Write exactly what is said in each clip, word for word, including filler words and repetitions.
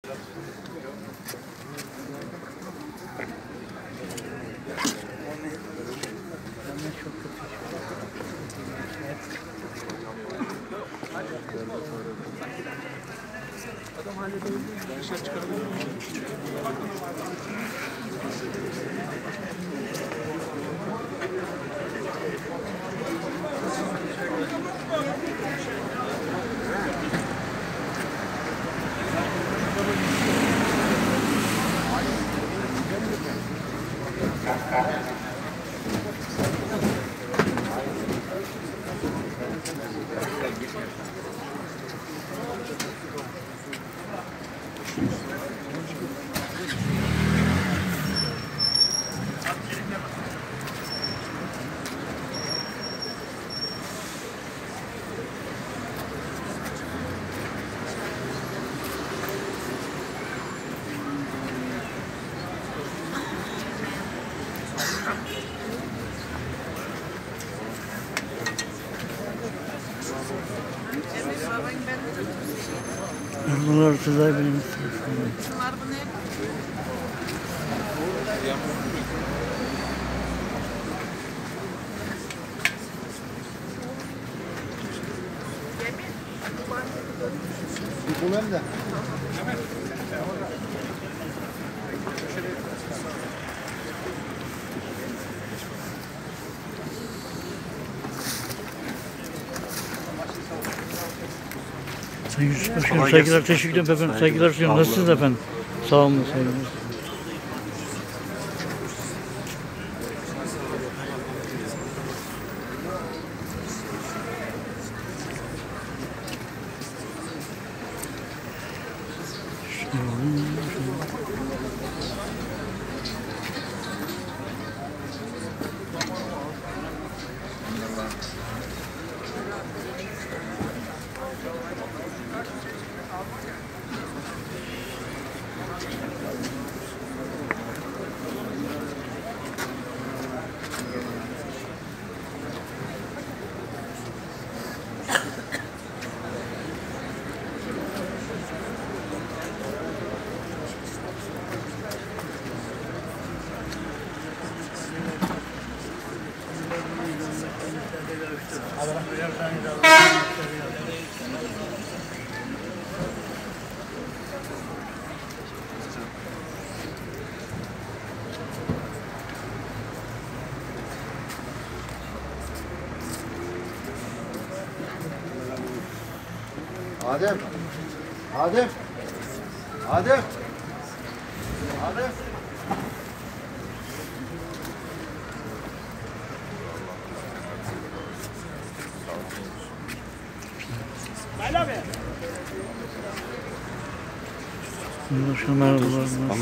Adam halledebilir mi? Dışarı çıkarabilir mi? Bunlar tuzay benim. Bunlar bu ne? Bu ben de. Sayın Yusuf Başkanım, saygılar, teşekkür ederim efendim. Saygılar sunuyorum. Nasılsınız efendim? Sağ olun, saygılar. Adem. Adem. Adem. Adem. Başkanım merhabalar.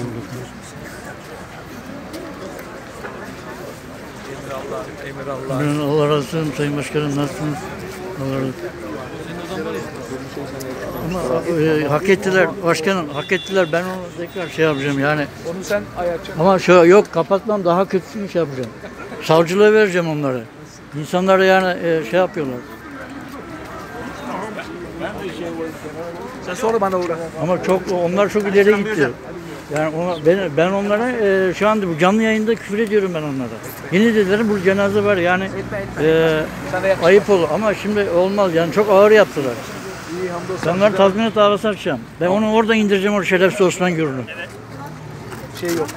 Emir Allah, Emir Allah. Allah razı olsun Sayın Başkanım, nasılsınız? Allah razı olsun. Ama e, hak ettiler başkanım, hak ettiler. Ben onu tekrar şey yapacağım yani. Onu sen ayarlayacaksın. Ama şu yok, kapatmam, daha kötüsünü şey yapacağım. Savcılığa vereceğim onları. İnsanlar yani e, şey yapıyorlar. Sen sonra bana uğra. Ama çok onlar çok ileri gitti. Yani ona, ben, ben onlara e, şu anda bu canlı yayında küfür ediyorum ben onlara. Yeni dediler bu cenaze var yani e, ayıp olur ama şimdi olmaz yani çok ağır yaptılar. Ben onları tazminat davası açacağım. Ben onu orada indireceğim o şerefsiz Osman Gürün'ü. Şey yok.